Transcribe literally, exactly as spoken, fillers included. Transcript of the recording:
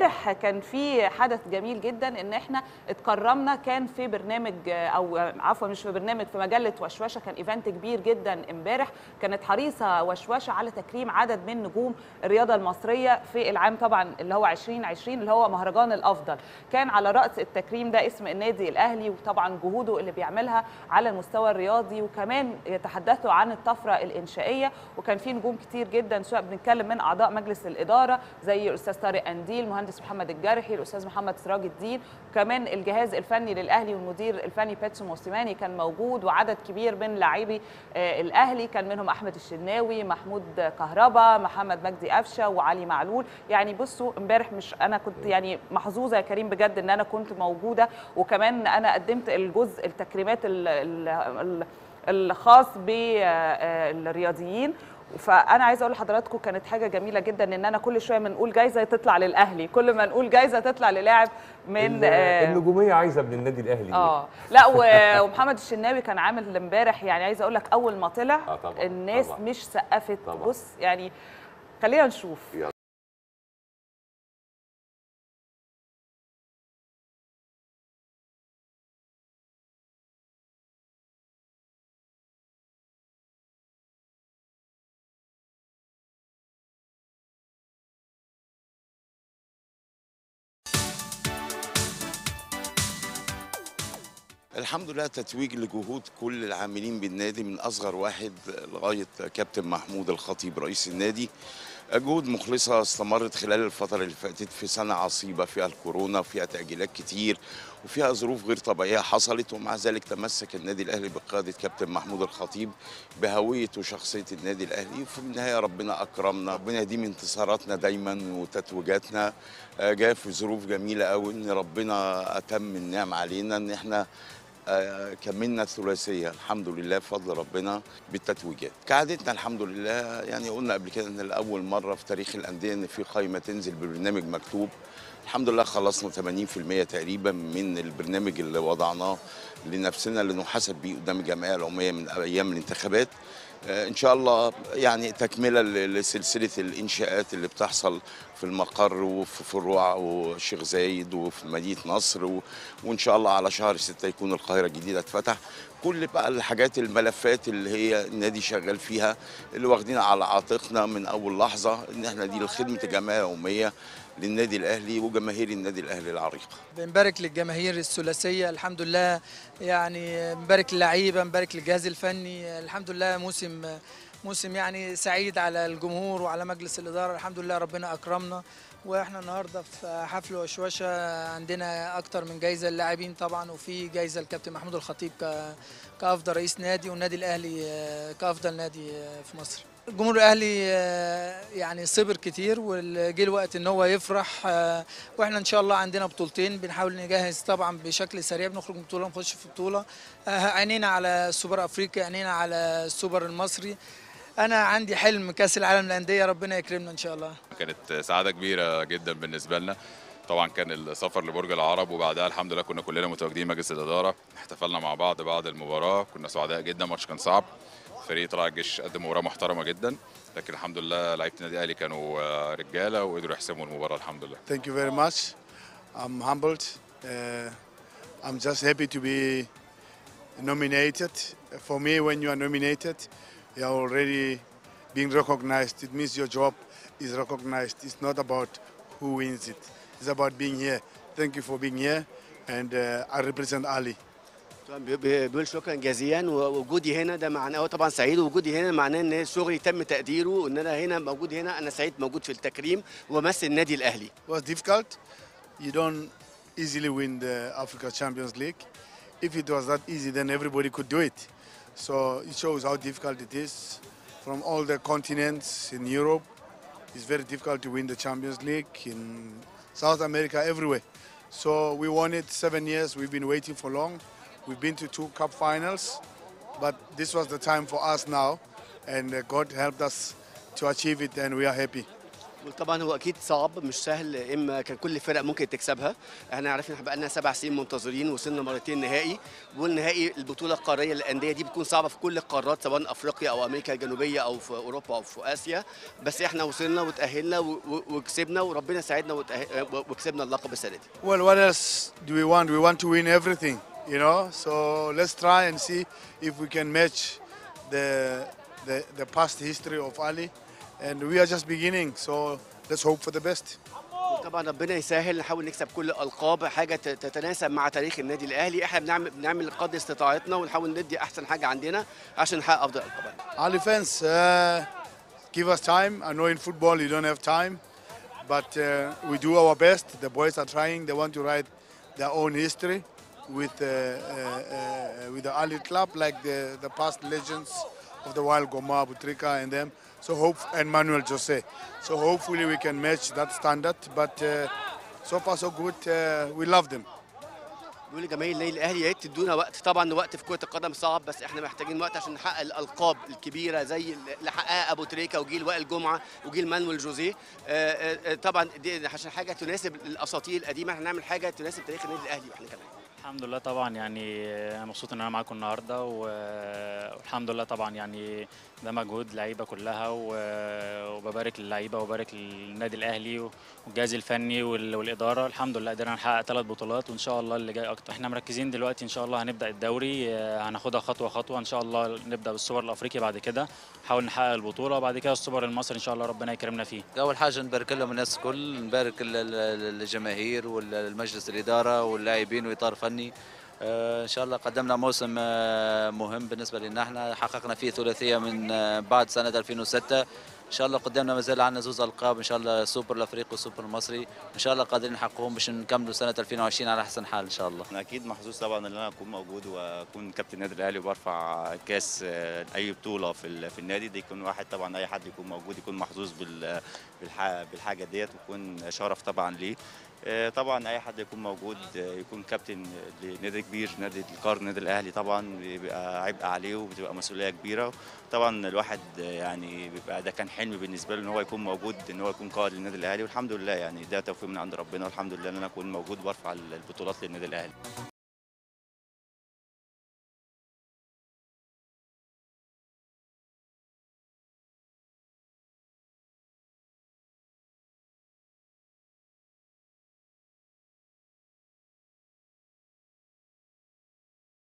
امبارح كان في حدث جميل جدا ان احنا اتكرمنا، كان في برنامج او عفوا مش في برنامج، في مجله وشوشه، كان ايفنت كبير جدا امبارح. كانت حريصه وشوشه على تكريم عدد من نجوم الرياضه المصريه في العام طبعا اللي هو ألفين وعشرين اللي هو مهرجان الافضل. كان على راس التكريم ده اسم النادي الاهلي، وطبعا جهوده اللي بيعملها على المستوى الرياضي، وكمان يتحدثوا عن الطفره الانشائيه. وكان في نجوم كتير جدا، سواء بنتكلم من اعضاء مجلس الاداره زي الاستاذ طارق قنديل، المهندس محمد الجرحي، الاستاذ محمد سراج الدين، وكمان الجهاز الفني للاهلي والمدير الفني بيتسو موسيماني كان موجود، وعدد كبير من لاعبي الاهلي كان منهم احمد الشناوي، محمود كهربا، محمد مجدي قفشه، وعلي معلول. يعني بصوا امبارح مش انا كنت يعني محظوظه يا كريم بجد ان انا كنت موجوده، وكمان انا قدمت الجزء التكريمات الخاص بالرياضيين. فانا عايزه اقول لحضراتكم كانت حاجه جميله جدا ان انا كل شويه ما نقول جايزه تطلع للاهلي، كل ما نقول جايزه تطلع للاعب من النجوميه عايزه من النادي الاهلي. اه لا ومحمد الشناوي كان عامل امبارح، يعني عايزه اقول لك اول ما طلع آه طبعًا الناس طبعًا مش سقفت. بص يعني خلينا نشوف. الحمد لله تتويج لجهود كل العاملين بالنادي من أصغر واحد لغاية كابتن محمود الخطيب رئيس النادي. جهود مخلصة استمرت خلال الفترة اللي فاتت في سنة عصيبة فيها الكورونا، فيها تأجيلات كتير وفيها ظروف غير طبيعية حصلت، ومع ذلك تمسك النادي الأهلي بقيادة كابتن محمود الخطيب بهوية وشخصية النادي الأهلي. وفي النهاية ربنا أكرمنا، ربنا يديم انتصاراتنا دايما وتتويجاتنا. جاء في ظروف جميلة قوي إن ربنا أتم النعم علينا إن إحنا آه كملنا الثلاثيه الحمد لله بفضل ربنا بالتتويجات. كعادتنا الحمد لله، يعني قلنا قبل كده ان لاول مره في تاريخ الانديه ان في قائمه تنزل ببرنامج مكتوب. الحمد لله خلصنا ثمانين بالمئة تقريبا من البرنامج اللي وضعناه لنفسنا لنحاسب بيه قدام الجمعيه العموميه من ايام الانتخابات. ان شاء الله يعني تكمله لسلسله الانشاءات اللي بتحصل في المقر وفي فروع والشيخ زايد وفي مدينه نصر، وان شاء الله على شهر ستة يكون القاهره الجديده اتفتح. كل بقى الحاجات الملفات اللي هي النادي شغال فيها اللي واخدينها على عاتقنا من اول لحظه ان احنا دي لخدمه الجمعيه العموميه للنادي الاهلي وجماهير النادي الاهلي العريقه. بنبارك للجماهير الثلاثيه الحمد لله، يعني بنبارك للعيبه، بنبارك للجهاز الفني. الحمد لله موسم موسم يعني سعيد على الجمهور وعلى مجلس الاداره. الحمد لله ربنا اكرمنا، واحنا النهارده في حفل وشوشه عندنا اكتر من جايزه للاعبين طبعا، وفي جايزه للكابتن محمود الخطيب كافضل رئيس نادي، والنادي الاهلي كافضل نادي في مصر. الجمهور الاهلي يعني صبر كتير وجه الوقت ان هو يفرح، واحنا ان شاء الله عندنا بطولتين بنحاول نجهز طبعا بشكل سريع، بنخرج من بطوله نخش في بطوله. عينينا على السوبر افريقيا، عينينا على السوبر المصري. انا عندي حلم كاس العالم للانديه، ربنا يكرمنا ان شاء الله. كانت سعاده كبيره جدا بالنسبه لنا. طبعا كان السفر لبرج العرب وبعدها الحمد لله كنا كلنا متواجدين مجلس الاداره، احتفلنا مع بعض بعد المباراه، كنا سعداء جدا. الماتش كان صعب، فريق طلائع الجيش قدم مباراه محترمه جدا، لكن الحمد لله لعيبه النادي الاهلي كانوا رجاله وقدروا يحسموا المباراه الحمد لله. Thank you very much. I'm humbled. Uh, I'm just happy to be nominated. For me, when you are nominated, you are already being recognized. It means your job is recognized. It's not about who wins it. It's about being here. Thank you for being here, and uh, I represent Ali. بيقول شكرا جزيلا، ووجودي هنا ده معناه طبعا سعيد، ووجودي هنا معناه ان شغلي تم تقديره، وان انا هنا موجود هنا انا سعيد موجود في التكريم ومثل النادي الاهلي. It was difficult. You don't easily win the Africa Champions League. If it was that easy, then everybody could do it. So it shows how difficult it is. From all the continents in Europe, it's very difficult to win the Champions League. In South America, everywhere. So we won it seven years. We've been waiting for long. We've been to two cup finals, but this was the time for us now, and God helped us to achieve it, and we are happy. وطبعا هو اكيد صعب مش سهل، اما كان كل الفرق ممكن تكسبها. احنا عارفين احنا بقى لنا سبع سنين منتظرين، وصلنا مرتين نهائي، والنهائي البطوله القاريه للانديه دي بتكون صعبه في كل القارات سواء افريقيا او امريكا الجنوبيه او في اوروبا او في اسيا، بس احنا وصلنا وتاهلنا و- و- وكسبنا وربنا ساعدنا وتأه- وكسبنا اللقب السنه دي. Well, what else do we want? We want to win everything, you know. So let's try and see if we can match the the, the past history of Ali, and we are just beginning. So let's hope for the best. طبعا ربنا يسهل، نحاول نكسب كل الالقاب، حاجه ت- تتناسب مع تاريخ النادي الاهلي. احنا بنعمل بنعمل قدر استطاعتنا ونحاول ندي احسن حاجه عندنا عشان نحقق افضل الالقاب. Ali fans, uh, give us time. I know in football you don't have time, but uh, we do our best. The boys are trying. They want to write their own history with uh, uh, uh, with the Ali club, like the, the past legends of the Wild Goma, Butrika, and them. So hope and Manuel Jose. So hopefully we can match that standard. But uh, so far so good. Uh, we love them. بيقول لجماهير النادي الاهلي يا ريت تدونا وقت. طبعا وقت في كره القدم صعب، بس احنا محتاجين وقت عشان نحقق الالقاب الكبيره زي اللي حققها ابو تريكه وجيل وائل جمعه وجيل مانويل جوزيه. آه، آه، طبعا دي عشان حاجه تناسب الاساطير القديمه، احنا نعمل حاجه تناسب تاريخ النادي الاهلي واحنا كمان. الحمد لله طبعا، يعني انا مبسوط ان انا معاكم النهارده و- والحمد لله طبعا، يعني ده مجهود لعيبه كلها و- وببارك للعيبه وببارك للنادي الاهلي والجهاز الفني وال- والاداره. الحمد لله قدرنا نحقق ثلاث بطولات وان شاء الله اللي جاي اكتر. احنا مركزين دلوقتي ان شاء الله هنبدا الدوري، آه، هناخدها خطوه خطوه ان شاء الله. نبدا بالسوبر الافريقي، بعد كده نحاول نحقق البطوله، وبعد كده السوبر المصري ان شاء الله ربنا يكرمنا فيه. اول حاجه نبارك لهم الناس الكل، نبارك ال- ال- الجماهير والمجلس الاداره واللاعبين واطار فني. آه، ان شاء الله قدمنا موسم آه، مهم بالنسبه لنا، احنا حققنا فيه ثلاثيه من آه، بعد سنه ألفين وستة. ان شاء الله قدامنا مازال عندنا زوز القاب ان شاء الله، السوبر الافريقي والسوبر المصري ان شاء الله قادرين نحققهم باش نكملوا سنه ألفين وعشرين على احسن حال ان شاء الله. انا اكيد محظوظ طبعا ان انا اكون موجود واكون كابتن النادي الاهلي وبرفع كاس آه، اي بطوله في ال- في النادي ده. يكون واحد طبعا اي حد يكون موجود يكون محظوظ بال- بالح- بالحاجه ديت، ويكون شرف طبعا ليه. آه، طبعا اي حد يكون موجود آه، يكون كابتن لنادي كبير، نادي القرن، النادي الاهلي، طبعا بيبقى عبء عليه وبتبقى مسؤوليه كبيره. طبعا الواحد آه، يعني بيبقى ده كان حلم بالنسبه له ان هو يكون موجود، ان هو يكون قائد للنادي الاهلي، والحمد لله يعني ده توفيق من عند ربنا، والحمد لله ان انا اكون موجود وارفع البطولات للنادي الاهلي.